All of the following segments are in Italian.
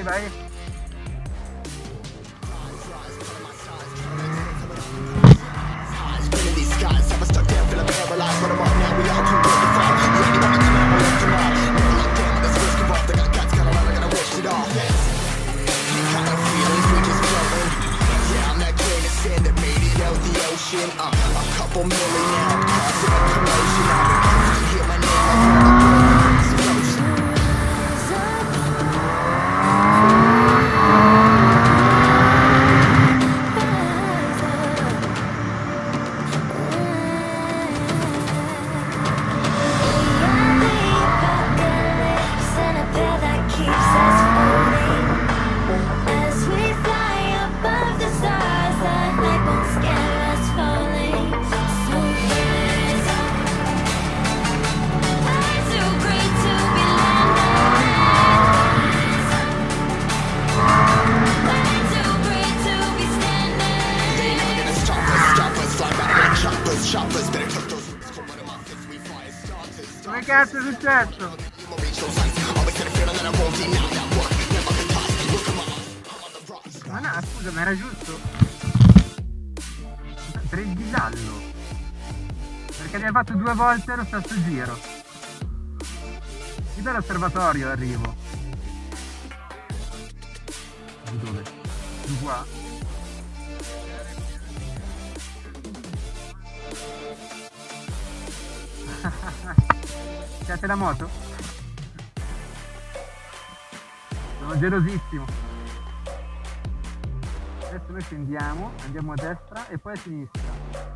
vai. A couple million now, causing a commotion. I can hear my name explosion. Come cazzo è successo? Ma no, scusa, ma era giusto? Per il giallo. Perché abbiamo fatto 2 volte lo stesso giro. Qui dall'osservatorio arrivo. Di dove? Di qua? C'è la moto? Sono gelosissimo. Adesso noi scendiamo, andiamo a destra e poi a sinistra.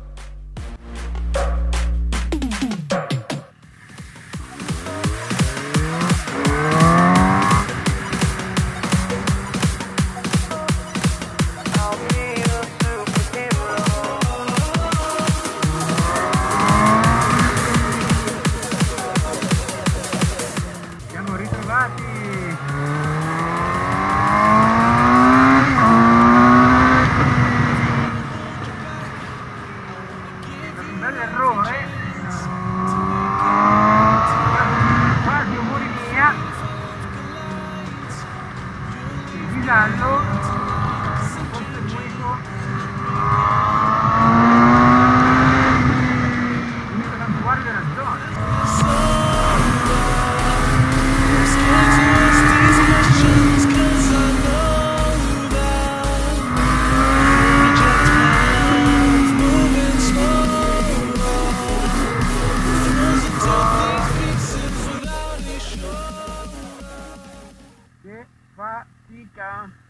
Siamo ritrovati! Un bel errore, quasi umori mia, il giallo, forse l'unico santuario della zona. Che fatica!